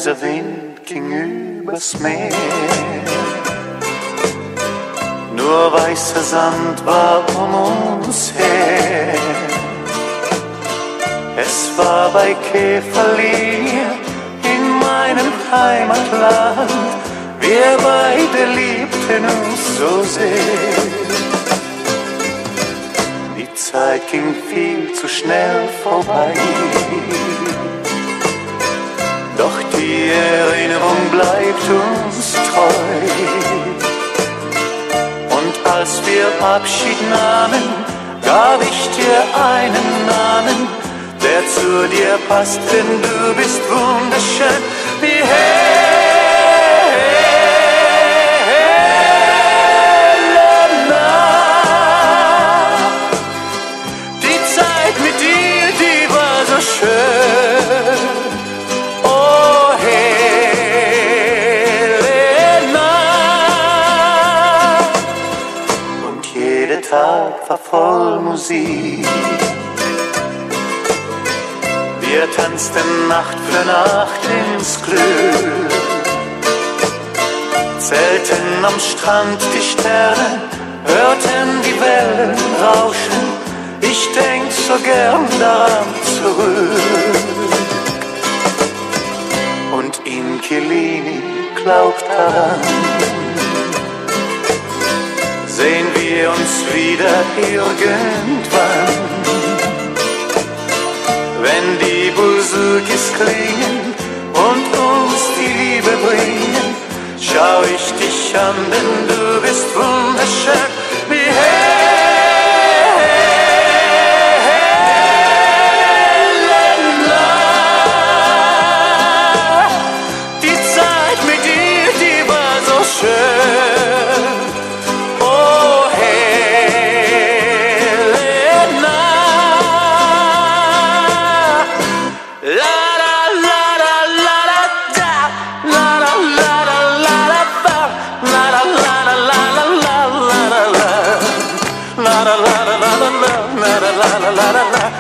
leiser Wind ging übers Meer. Nur weißer Sand war um uns her. Es war bei Käferlier in meinem Heimatland. Wir beide liebten uns so sehr. Die Zeit ging viel zu schnell vorbei. Doch die Erinnerung bleibt uns treu. Und als wir Abschied nahmen, gab ich dir einen Namen, der zu dir passt, denn du bist wunderschön wie Helena. Die Zeit mit dir, die war so schön. Oh Helena. Und jeder Tag war voll Musik. Wir tanzten Nacht für Nacht ins Glück, zählten am Strand die Sterne, hörten die Wellen rauschen. Ich denk so gern daran zurück. Und Inquilini glaubt daran, sehen wir uns wieder irgendwann. Wenn die Buzukis klingen und uns die Liebe bringen, schau ich dich an, denn du bist wunderschön wie Helena. Die Zeit mit dir, die war so schön. Oh Helena. La la la la la la da, la la la la la la ba, la la la la la la la la la la, la la la la la la la la la la la.